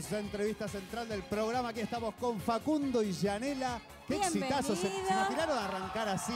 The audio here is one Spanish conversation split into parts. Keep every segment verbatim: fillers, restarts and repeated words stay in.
Stones, la entrevista central del programa. Aquí estamos con Facundo y Yanela. Qué exitazo, se, se imaginaron arrancar así,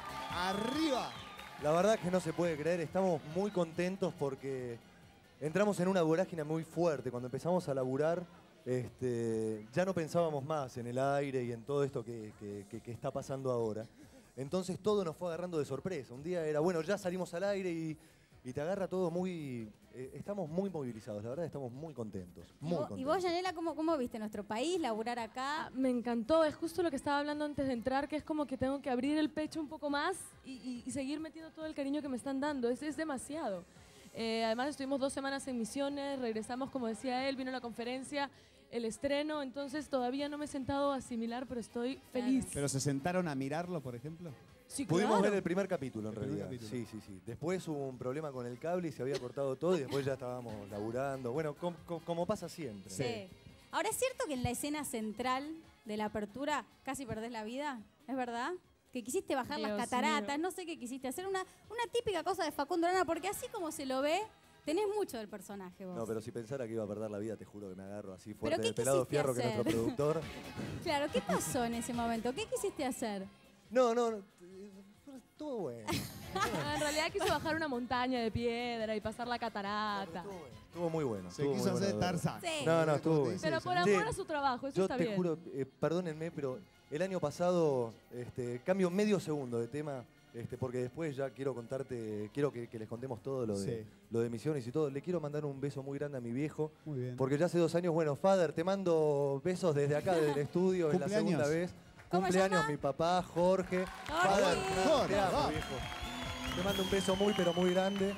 arriba. La verdad que no se puede creer, estamos muy contentos porque entramos en una vorágine muy fuerte. Cuando empezamos a laburar, este, ya no pensábamos más en el aire y en todo esto que, que, que, que está pasando ahora. Entonces todo nos fue agarrando de sorpresa. Un día era, bueno, ya salimos al aire y, y te agarra todo muy... Eh, estamos muy movilizados, la verdad estamos muy contentos. Muy ¿Y, vos, contentos. ¿Y vos, Yanela, cómo, cómo viste nuestro país, laburar acá? Me encantó, es justo lo que estaba hablando antes de entrar, que es como que tengo que abrir el pecho un poco más y, y, y seguir metiendo todo el cariño que me están dando. Es, es demasiado. Eh, además estuvimos dos semanas en Misiones, regresamos, como decía él, vino la conferencia, el estreno, entonces todavía no me he sentado a asimilar, pero estoy feliz. ¿Pero se sentaron a mirarlo, por ejemplo? Sí, Pudimos claro. ver el primer capítulo en El primer realidad. capítulo. Sí, sí, sí. Después hubo un problema con el cable y se había cortado todo y después ya estábamos laburando. Bueno, com, com, como pasa siempre. Sí. Ahora, ¿es cierto que en la escena central de la apertura casi perdés la vida? ¿Es verdad? Que quisiste bajar Dios las cataratas, mío. no sé qué quisiste hacer. Una, una típica cosa de Facundo Arana, porque así como se lo ve, tenés mucho del personaje vos. No, pero si pensara que iba a perder la vida, te juro que me agarro así fuerte ¿Pero del qué pelado quisiste fierro que es hacer? nuestro productor. Claro, ¿qué pasó en ese momento? ¿Qué quisiste hacer? No, no, no, estuvo bueno. Ah, en realidad quiso bajar una montaña de piedra y pasar la catarata. Estuvo bueno. Estuvo muy bueno. Se estuvo quiso muy bueno, hacer de verdad. Tarzán. Sí. No, no, estuvo Como te bueno. dice Pero ella. por Sí. amor a su trabajo, eso Yo está te bien. juro, eh, perdónenme, pero el año pasado este, cambio medio segundo de tema, este, porque después ya quiero contarte, quiero que, que les contemos todo lo de, Sí. lo de Misiones y todo. Le quiero mandar un beso muy grande a mi viejo, Muy bien. porque ya hace dos años, bueno, Father, te mando besos desde acá, desde el estudio, en la ¿Cumpleaños? segunda vez. ¿Cómo Cumpleaños llama? mi papá, Jorge. Father, Jorge, te amo, va. viejo. Te mando un beso muy, pero muy grande.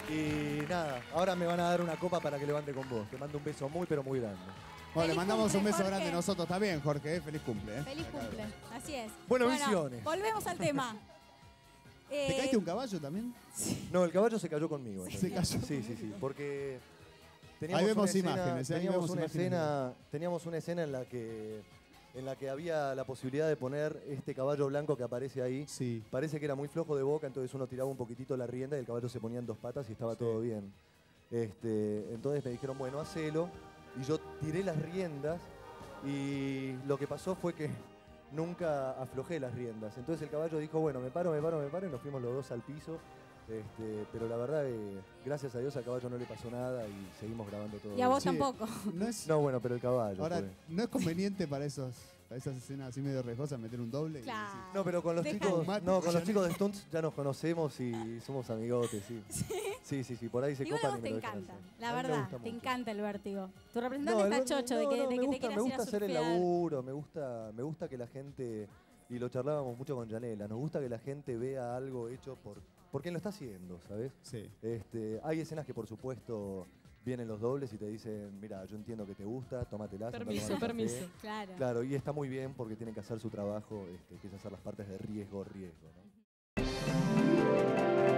Y nada, ahora me van a dar una copa para que levante con vos. Te mando un beso muy, pero muy grande. Bueno, le Feliz mandamos cumple, un beso Jorge. grande nosotros también, Jorge. ¿eh? Feliz cumple. ¿eh? Feliz cumple, así es. Bueno, Misiones. Volvemos al tema. ¿Te Eh, caíste un caballo también? No, el caballo se cayó conmigo. Se cayó. Sí, sí, sí, porque Ahí vemos una escena- imágenes, ahí teníamos vemos una imágenes. escena, teníamos una escena en la que en la que había la posibilidad de poner este caballo blanco que aparece ahí. Sí. Parece que era muy flojo de boca, entonces uno tiraba un poquitito la rienda y el caballo se ponía en dos patas y estaba Sí. todo bien. Este, entonces me dijeron, bueno, hacelo. Y yo tiré las riendas y lo que pasó fue que nunca aflojé las riendas. Entonces el caballo dijo, bueno, me paro, me paro, me paro, y nos fuimos los dos al piso. Este, pero la verdad, eh, gracias a Dios al caballo no le pasó nada y seguimos grabando todo. Y a vos Sí. tampoco. No es, No, bueno, pero el caballo. ahora, fue. no es conveniente para, esos, para esas escenas así medio riesgosas meter un doble. y Claro. No, pero con los Deja- chicos, Mate, no, con los Yanela. chicos de Stunts ya nos conocemos y somos amigotes, sí. Sí, sí, sí, por ahí se Igual a copan vos y te me lo dejan encanta, hacer. la A mí me verdad, gusta te mucho. encanta el vértigo. Tu representante No, está el- chocho de no, que, no, de que me te gusta, quieras me ir a gusta hacer el surfear. laburo, me gusta, me gusta que la gente, y lo charlábamos mucho con Yanela, nos gusta que la gente vea algo hecho por, por quien lo está haciendo, ¿sabes? Sí. Este, hay escenas que por supuesto vienen los dobles y te dicen, mira, yo entiendo que te gusta, tómatelas. andá a Permiso, tomar un café". permiso. Claro. Claro, y está muy bien porque tienen que hacer su trabajo, este, que es hacer las partes de riesgo, riesgo, ¿no?